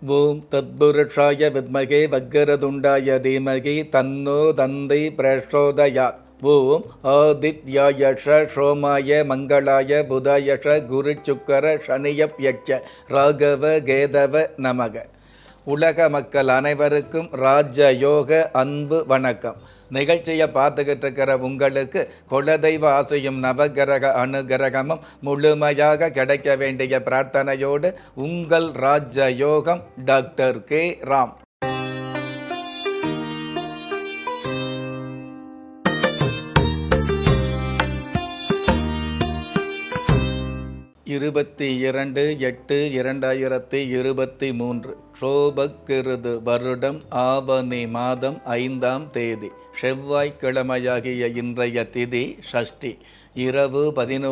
ஓம் தத்புருஷாய வித்மகே வக்கரதுண்டாய தீமகி தன்னோ தந்தை பிரச்சோதயாத். ஓம் ஆதித்யாயஷ சோமாய மங்களாய புதாயஷ குரு சுக்கர சனியப்யட்ச ராகவ கேதவ நமக. உலக மக்கள் அனைவருக்கும் ராஜயோக அன்பு வணக்கம். நிகழ்ச்சியை பார்த்துக்கிட்டு இருக்கிற உங்களுக்கு குலதெய்வ ஆசையும் நவகிரக அனுகிரகமும் முழுமையாக கிடைக்க வேண்டிய பிரார்த்தனையோடு உங்கள் ராஜயோகம் டாக்டர் கே ராம். இருபத்தி 2/8/2023 சோபக்கிருது வருடம் ஆவணி மாதம் 5ஆம் தேதி செவ்வாய்க்கிழமையாகிய இன்றைய திதி ஷஷ்டி. இரவு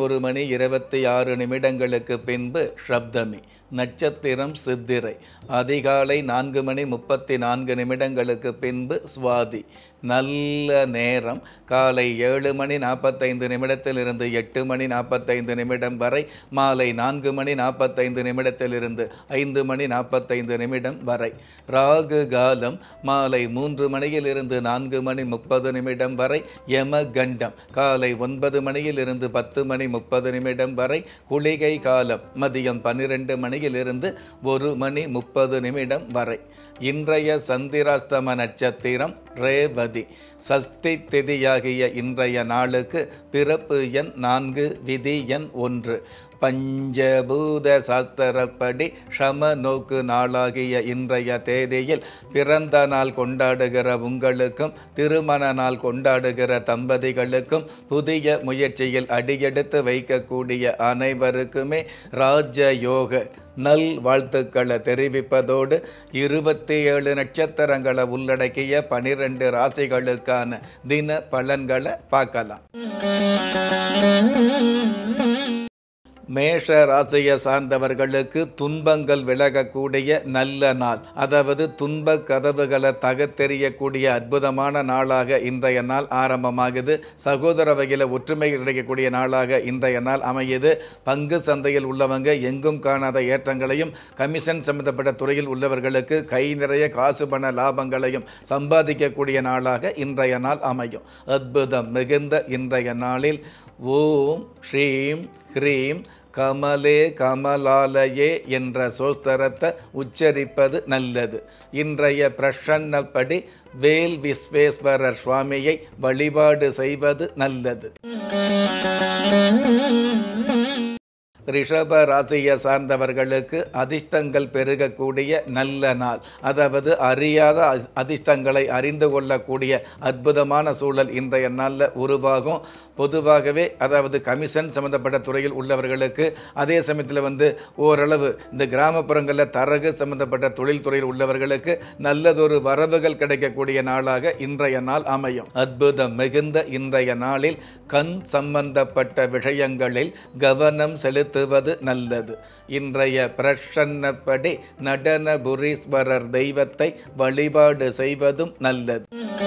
11:26 பின்பு சப்தமி. நட்சத்திரம் சித்திரை. அதிகாலை 4:34 பின்பு சுவாதி. நல்ல நேரம் காலை 7:45 8:45 வரை, மாலை 4:45 5:45 வரை. ராகு காலம் மாலை 3 மணியிலிருந்து 4:30 வரை. யம கண்டம் காலை 9 மணியிலிருந்து 10:30 வரை. குளிகை காலம் மதியம் 12 மணியிலிருந்து 1:30 வரை. இன்றைய சந்திராஷ்டம நட்சத்திரம் ரேவதி. சஷ்டி திதியாகிய இன்றைய நாளுக்கு பிறப்பு எண் 4, விதி எண் 1. பஞ்சபூத சாஸ்திரப்படி சம நோக்கு நாளாகிய இன்றைய தேதியில் பிறந்த நாள் கொண்டாடுகிற உங்களுக்கும் திருமண நாள் கொண்டாடுகிற தம்பதிகளுக்கும் புதிய முயற்சியில் அடியெடுத்து வைக்கக்கூடிய அனைவருக்குமே ராஜயோக நல் வாழ்த்துக்களை தெரிவிப்பதோடு 27 நட்சத்திரங்களை உள்ளடக்கிய 12 ராசிகளுக்கான தின பலன்களை பார்க்கலாம். மேஷ ராசியை சார்ந்தவர்களுக்கு துன்பங்கள் விலகக்கூடிய நல்ல நாள், அதாவது துன்ப கதவுகளை தகத்தெறியக்கூடிய அற்புதமான நாளாக இன்றைய நாள் ஆரம்பமாகுது. சகோதர வகையில் ஒற்றுமை கிடைக்கக்கூடிய நாளாக இன்றைய நாள் அமையுது. பங்கு சந்தையில் உள்ளவங்க எங்கும் காணாத ஏற்றங்களையும், கமிஷன் சம்பந்தப்பட்ட துறையில் உள்ளவர்களுக்கு கை நிறைய காசு பண லாபங்களையும் சம்பாதிக்கக்கூடிய நாளாக இன்றைய நாள் அமையும். அற்புதம் மிகுந்த இன்றைய நாளில் ஓம் ஸ்ரீம் ஹ்ரீம் கமலே கமலாலயே என்ற சோஸ்தரத்தை உச்சரிப்பது நல்லது. இன்றைய பிரசன்னப்படி வேல் விஸ்வேஸ்வரர் சுவாமியை வழிபாடு செய்வது நல்லது. ரிஷப ராசியை சார்ந்தவர்களுக்கு அதிர்ஷ்டங்கள் பெருகக்கூடிய நல்ல நாள், அதாவது அறியாத அதிர்ஷ்டங்களை அறிந்து கொள்ளக்கூடிய அற்புதமான சூழல் இன்றைய நாளில் உருவாகும். பொதுவாகவே அதாவது கமிஷன் சம்மந்தப்பட்ட துறையில் உள்ளவர்களுக்கு, அதே சமயத்தில் ஓரளவு இந்த கிராமப்புறங்களில் தரகு சம்பந்தப்பட்ட தொழில் துறையில் உள்ளவர்களுக்கு நல்லதொரு வரவுகள் கிடைக்கக்கூடிய நாளாக இன்றைய நாள் அமையும். அற்புதம் மிகுந்த இன்றைய நாளில் கண் சம்பந்தப்பட்ட விஷயங்களில் கவனம் செலுத்துவது நல்லது. இன்றைய பிரசன்னப்படி நடனபுரீஸ்வரர் தெய்வத்தை வழிபாடு செய்வதும் நல்லது.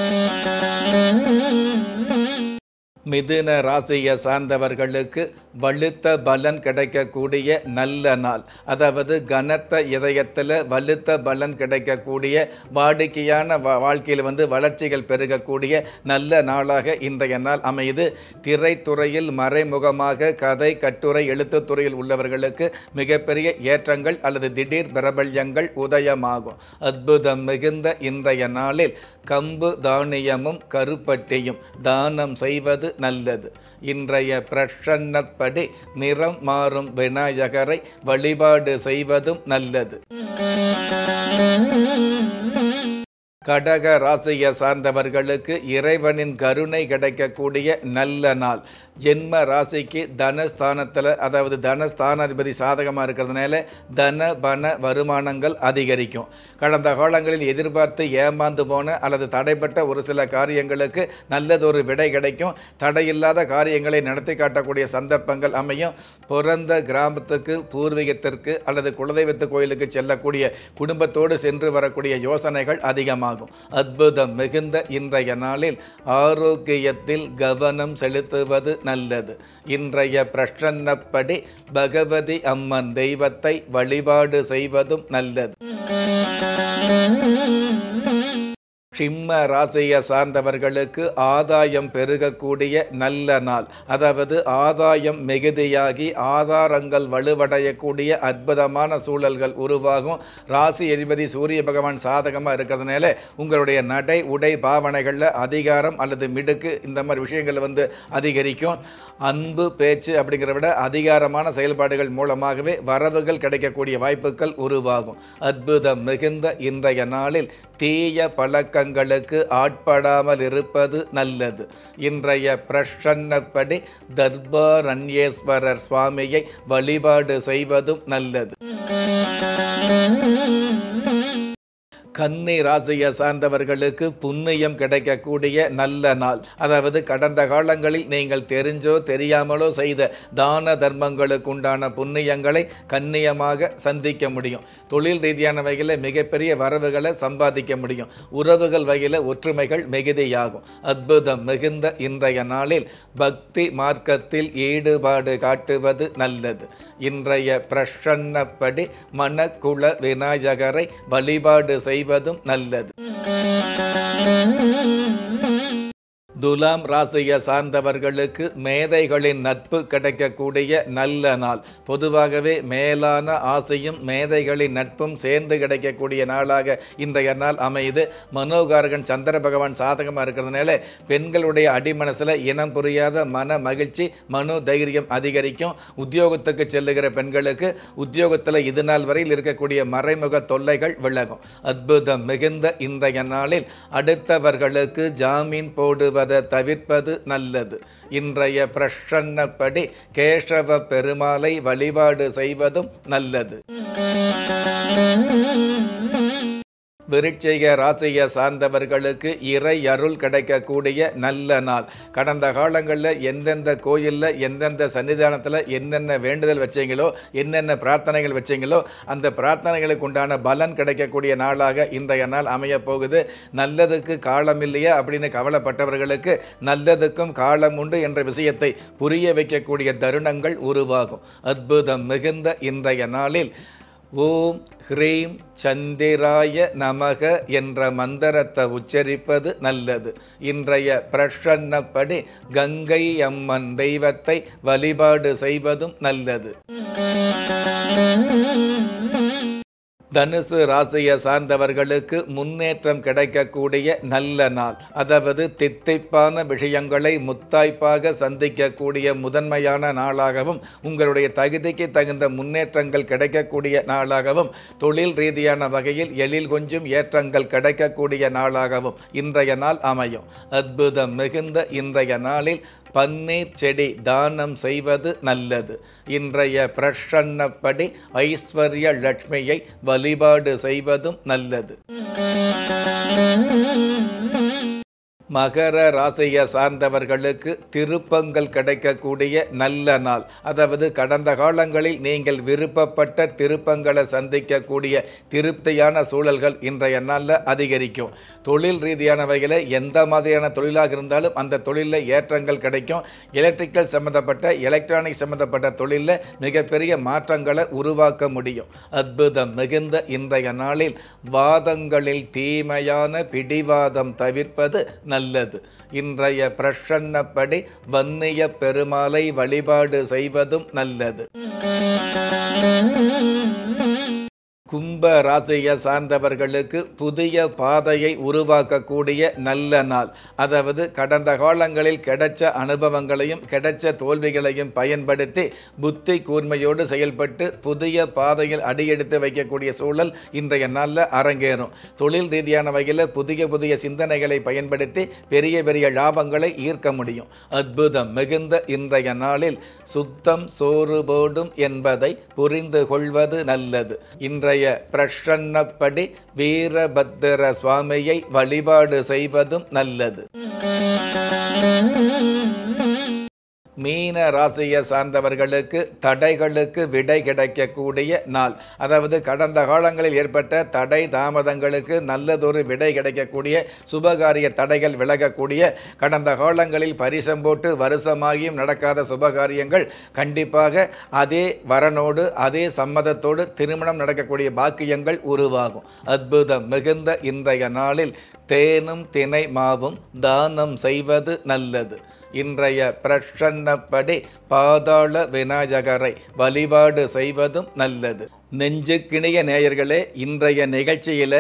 மிதுன ராசியை சார்ந்தவர்களுக்கு வலுத்த பலன் கிடைக்கக்கூடிய நல்ல நாள், அதாவது கனத்த இதயத்தில் வலுத்த பலன் கிடைக்கக்கூடிய வாடிக்கையான வாழ்க்கையில் வளர்ச்சிகள் பெருகக்கூடிய நல்ல நாளாக இன்றைய நாள் அமையுது. திரைத்துறையில் மறைமுகமாக கதை கட்டுரை எழுத்துத்துறையில் உள்ளவர்களுக்கு மிகப்பெரிய ஏற்றங்கள் அல்லது திடீர் பிரபல்யங்கள் உதயமாகும். அற்புதம் மிகுந்த இன்றைய நாளில் கம்பு தானியமும் கருப்பட்டியும் தானம் செய்வது நல்லது. இன்றைய பிரசன்னப்படி நிறம் மாறும் விநாயகரை வழிபாடு செய்வதும் நல்லது. கடக ராசியை சார்ந்தவர்களுக்கு இறைவனின் கருணை கிடைக்கக்கூடிய நல்ல நாள். ஜென்ம ராசிக்கு தனஸ்தானத்தில், அதாவது தனஸ்தானாதிபதி சாதகமாக இருக்கிறதுனால தன பண வருமானங்கள் அதிகரிக்கும். கடந்த காலங்களில் எதிர்பார்த்து ஏமாந்து போன அல்லது தடைப்பட்ட ஒரு சில காரியங்களுக்கு நல்லதொரு விடை கிடைக்கும். தடையில்லாத காரியங்களை நடத்தி காட்டக்கூடிய சந்தர்ப்பங்கள் அமையும். பிறந்த கிராமத்துக்கு, பூர்வீகத்திற்கு அல்லது குலதெய்வத்து கோயிலுக்கு செல்லக்கூடிய குடும்பத்தோடு சென்று வரக்கூடிய யோசனைகள் அதிகமாகும். அற்புதம் மிகுந்த இன்றைய நாளில் ஆரோக்கியத்தில் கவனம் செலுத்துவது நல்லது. இன்றைய பிரசன்னப்படி பகவதி அம்மன் தெய்வத்தை வழிபாடு செய்வதும் நல்லது. சிம்ம ராசியை சார்ந்தவர்களுக்கு ஆதாயம் பெருகக்கூடிய நல்ல நாள். அதாவது ஆதாயம் மிகுதியாகி ஆதாரங்கள் வலுவடையக்கூடிய அற்புதமான சூழல்கள் உருவாகும். ராசி அதிபதி சூரிய பகவான் சாதகமாக இருக்கிறதுனால உங்களுடைய நடை உடை பாவனைகளில் அதிகாரம் அல்லது மிடுக்கு இந்த மாதிரி விஷயங்கள் அதிகரிக்கும். அன்பு பேச்சு அப்படிங்கிறத விட அதிகாரமான செயல்பாடுகள் மூலமாகவே வரவுகள் கிடைக்கக்கூடிய வாய்ப்புகள் உருவாகும். அற்புதம் மிகுந்த இன்றைய நாளில் தீய பழக்கங்களுக்கு ஆட்படாமல் இருப்பது நல்லது. இன்றைய பிரசன்னப்படி தர்பாரண்யேஸ்வரர் சுவாமியை வழிபாடு செய்வதும் நல்லது. கன்னி ராசியை சார்ந்தவர்களுக்கு புண்ணியம் கிடைக்கக்கூடிய நல்ல நாள். அதாவது கடந்த காலங்களில் நீங்கள் தெரிஞ்சோ தெரியாமலோ செய்த தான தர்மங்களுக்கு உண்டான புண்ணியங்களை கண்ணியமாக சந்திக்க முடியும். தொழில் ரீதியான வகையில் மிகப்பெரிய வரவுகளை சம்பாதிக்க முடியும். உறவுகள் வகையில் ஒற்றுமைகள் மிகுதியாகும். அற்புதம் மிகுந்த இன்றைய நாளில் பக்தி மார்க்கத்தில் ஈடுபாடு காட்டுவது நல்லது. இன்றைய பிரசன்னப்படி மணக்குள விநாயகரை வழிபாடு செய்வதும் நல்லது. துலாம் ராசியை சார்ந்தவர்களுக்கு மேதைகளின் நட்பு கிடைக்கக்கூடிய நல்ல நாள். பொதுவாகவே மேலான ஆசையும் மேதைகளின் நட்பும் சேர்ந்து கிடைக்கக்கூடிய நாளாக இன்றைய நாள் அமையுது. மனோகாரகன் சந்திர பகவான் சாதகமாக இருக்கிறதுனால பெண்களுடைய அடிமனசில் இனம் புரியாத மன மகிழ்ச்சி மனோ தைரியம் அதிகரிக்கும். உத்தியோகத்துக்கு செல்லுகிற பெண்களுக்கு உத்தியோகத்தில் இது நாள் வரையில் இருக்கக்கூடிய மறைமுக தொல்லைகள் விலகும். அற்புதம் மிகுந்த இன்றைய நாளில் அடுத்தவர்களுக்கு ஜாமீன் போடுவது தவிர்ப்பது நல்லது. இன்றைய பிரசன்னப்படி கேசவ பெருமாளை வழிபாடு செய்வதும் நல்லது. விருச்சிக ராசியை சார்ந்தவர்களுக்கு இறை அருள் கிடைக்கக்கூடிய நல்ல நாள். கடந்த காலங்களில் எந்தெந்த கோயிலில் எந்தெந்த சன்னிதானத்தில் என்னென்ன வேண்டுதல் வச்சீங்களோ என்னென்ன பிரார்த்தனைகள் வச்சீங்களோ அந்த பிரார்த்தனைகளுக்கு உண்டான பலன் கிடைக்கக்கூடிய நாளாக இன்றைய நாள் அமையப் போகுது. நல்லதுக்கு காலம் இல்லையா அப்படின்னு கவலைப்பட்டவர்களுக்கு நல்லதுக்கும் காலம் உண்டு என்ற விஷயத்தை புரிய வைக்கக்கூடிய தருணங்கள் உருவாகும். அற்புதம் மிகுந்த இன்றைய நாளில் ஓம் ஹ்ரீம் சந்திராய நமக என்ற மந்திரத்தை உச்சரிப்பது நல்லது. இன்றைய பிரசன்னப்படி கங்கை அம்மன் தெய்வத்தை வழிபாடு செய்வதும் நல்லது. தனுசு ராசியை சார்ந்தவர்களுக்கு முன்னேற்றம் கிடைக்கக்கூடிய நல்ல நாள். அதாவது தித்திப்பான விஷயங்களை முத்தாய்ப்பாக சந்திக்கக்கூடிய முதன்மையான நாளாகவும் உங்களுடைய தகுதிக்கு தகுந்த முன்னேற்றங்கள் கிடைக்கக்கூடிய நாளாகவும் தொழில் ரீதியான வகையில் எழில் கொஞ்சம் ஏற்றங்கள் கிடைக்கக்கூடிய நாளாகவும் இன்றைய நாள் அமையும். அற்புதம் மிகுந்த இன்றைய நாளில் பன்னீர் செடி தானம் செய்வது நல்லது. இன்றைய பிரசன்னப்படி ஐஸ்வர்ய லட்சுமியை வழிபாடு செய்வதும் நல்லது. மகர ராசியை சார்ந்தவர்களுக்கு திருப்பங்கள் கிடைக்கக்கூடிய நல்ல நாள். அதாவது கடந்த காலங்களில் நீங்கள் விருப்பப்பட்ட திருப்பங்களை சந்திக்கக்கூடிய திருப்தியான சூழல்கள் இன்றைய நாளில் அதிகரிக்கும். தொழில் ரீதியான வகையில் எந்த மாதிரியான தொழிலாக இருந்தாலும் அந்த தொழிலில் ஏற்றங்கள் கிடைக்கும். எலக்ட்ரிக்கல் சம்மந்தப்பட்ட எலக்ட்ரானிக் சம்மந்தப்பட்ட தொழிலில் மிகப்பெரிய மாற்றங்களை உருவாக்க முடியும். அற்புதம் மிகுந்த இன்றைய நாளில் வாதங்களில் தீமையான பிடிவாதம் தவிர்ப்பது நல்லது. இன்றைய பிரசன்னப்படி வன்னிய பெருமாளை வழிபாடு செய்வதும் நல்லது. கும்ப ராசியை சார்ந்தவர்களுக்கு புதிய பாதையை உருவாக்கக்கூடிய நல்ல நாள். அதாவது கடந்த காலங்களில் கிடைச்ச அனுபவங்களையும் கிடைச்ச தோல்விகளையும் பயன்படுத்தி புத்தி கூர்மையோடு செயல்பட்டு புதிய பாதையில் அடியெடுத்து வைக்கக்கூடிய சூழல் இன்றைய நாளில் அரங்கேறும். தொழில் ரீதியான வகையில் புதிய புதிய சிந்தனைகளை பயன்படுத்தி பெரிய பெரிய லாபங்களை ஈர்க்க முடியும். அற்புதம் மிகுந்த இன்றைய நாளில் சுத்தம் சோறு போடும் என்பதை புரிந்து கொள்வது நல்லது. இன்றைய பிரசன்னப்படி வீரபத்திர சுவாமியை வழிபாடு செய்வதும் நல்லது. மீன ராசியை சார்ந்தவர்களுக்கு தடைகளுக்கு விடை கிடைக்கக்கூடிய நாள். அதாவது கடந்த காலங்களில் ஏற்பட்ட தடை தாமதங்களுக்கு நல்லதொரு விடை கிடைக்கக்கூடிய, சுபகாரிய தடைகள் விலகக்கூடிய, கடந்த காலங்களில் பரிசம் போட்டு வருஷமாகியும் நடக்காத சுபகாரியங்கள் கண்டிப்பாக அதே வரனோடு அதே சம்மதத்தோடு திருமணம் நடக்கக்கூடிய பாக்கியங்கள் உருவாகும். அற்புதம் மிகுந்த இன்றைய நாளில் தேனும் தினை மாவும் தானம் செய்வது நல்லது. இன்றைய பிரசன்னப்படி பாதாள விநாயகரை வழிபாடு செய்வதும் நல்லது. நெஞ்சுக்கிணிய நேயர்களே, இன்றைய நிகழ்ச்சியில்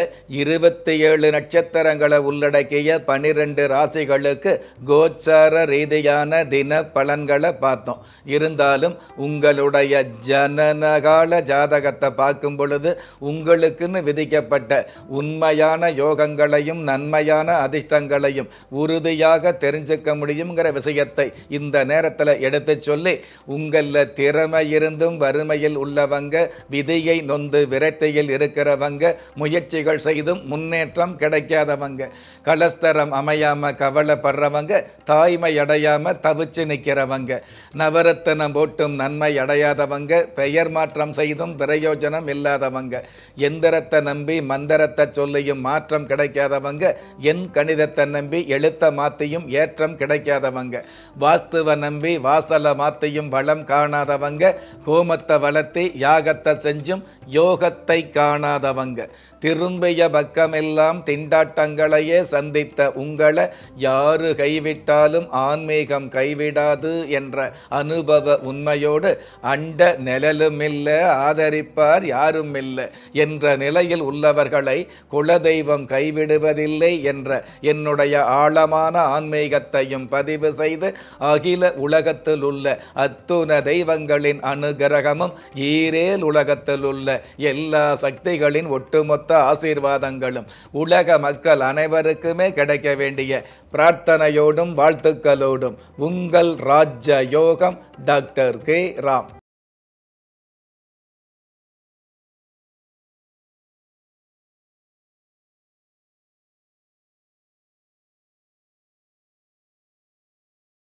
27 நட்சத்திரங்களை உள்ளடக்கிய 12 ராசிகளுக்கு கோச்சார ரீதியான தின பலன்களை பார்த்தோம். இருந்தாலும் உங்களுடைய ஜனனகால ஜாதகத்தை பார்க்கும் பொழுது உங்களுக்குன்னு விதிக்கப்பட்ட உண்மையான யோகங்களையும் நன்மையான அதிர்ஷ்டங்களையும் உறுதியாக தெரிஞ்சுக்க முடியுங்கிற விஷயத்தை இந்த நேரத்தில் எடுத்து சொல்லி, உங்களில் திறமை இருந்தும் வறுமையில் உள்ளவங்க, விதி நொந்து விரத்தையில் இருக்கிறவங்க, முயற்சிகள் செய்தும் முன்னேற்றம் கிடைக்காதவங்க, கலஸ்தரம் அமையாம கவலைப்படுறவங்க, தாய்மை அடையாம தவிச்சு நிற்கிறவங்க, நவரத்தனம் போட்டும் நன்மை அடையாதவங்க, பெயர் மாற்றம் செய்தும் பிரயோஜனம் இல்லாதவங்க, எந்திரத்தை நம்பி மந்திரத்தை சொல்லியும் மாற்றம் கிடைக்காதவங்க, என் கணிதத்தை நம்பி எழுத்த மாத்தியும் ஏற்றம் கிடைக்காதவங்க, வாஸ்துவ நம்பி வாசல மாத்தியும் வளம் காணாதவங்க, கோமத்தை வளர்த்தி யாகத்தை செஞ்சு யோகத்தை காணாதவங்க, திரும்பிய பக்கமெல்லாம் திண்டாட்டங்களையே சந்தித்த உங்களை யாரு கைவிட்டாலும் ஆன்மீகம் கைவிடாது என்ற அனுபவ உண்மையோடு அண்ட நிழலுமில்லை ஆதரிப்பார் யாரும் இல்லை என்ற நிலையில் உள்ளவர்களை குலதெய்வம் கைவிடுவதில்லை என்ற என்னுடைய ஆழமான ஆன்மீகத்தையும் பதிவு செய்து, அகில உலகத்தில் உள்ள அத்துண தெய்வங்களின் அனுகிரகமும் ஈரேல் உலகத்தில் உள்ள எல்லா சக்திகளின் ஒட்டுமொத்த ஆசீர்வாதங்களும் உலக மக்கள் அனைவருக்குமே கிடைக்க வேண்டிய பிரார்த்தனையோடும் வாழ்த்துக்களோடும் உங்கள் ராஜயோகம் டாக்டர் கே ராம்.